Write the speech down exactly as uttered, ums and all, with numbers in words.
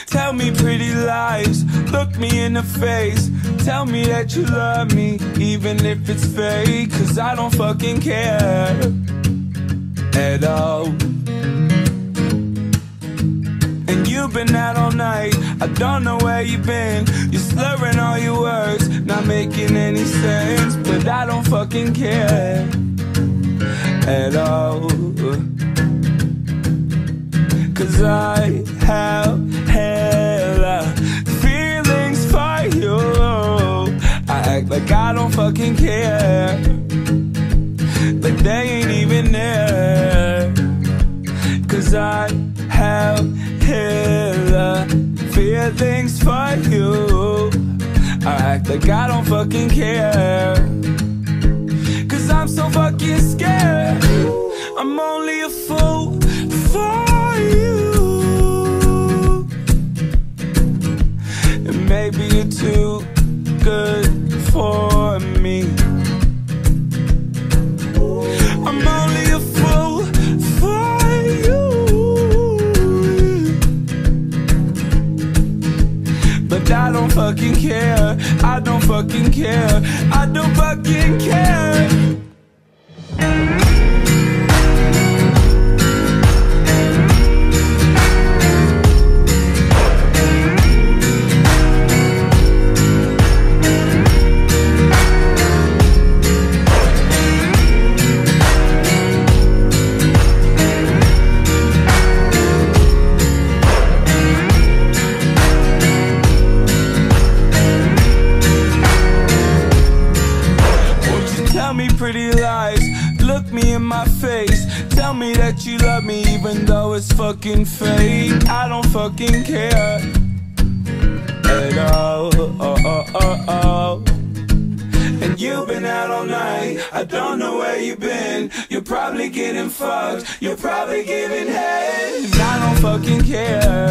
Tell me pretty lies, look me in the face. Tell me that you love me, even if it's fake. Cause I don't fucking care at all. And you've been out all night, I don't know where you've been. You're slurring all your words, not making any sense. But I don't fucking care at all. Cause I have hella feelings for you. I act like I don't fucking care, but they ain't even there. Cause I have hella feelings for you. I act like I don't fucking care, cause I'm so fucking scared. I'm only a fool for you, and maybe you're too good for me. I'm only a fool for you, but I don't fucking care. I don't fucking care. I don't fucking care. Tell me pretty lies, look me in my face. Tell me that you love me even though it's fucking fake. I don't fucking care at all. Oh, oh, oh, oh. And you've been out all night, I don't know where you've been. You're probably getting fucked, you're probably giving head, and I don't fucking care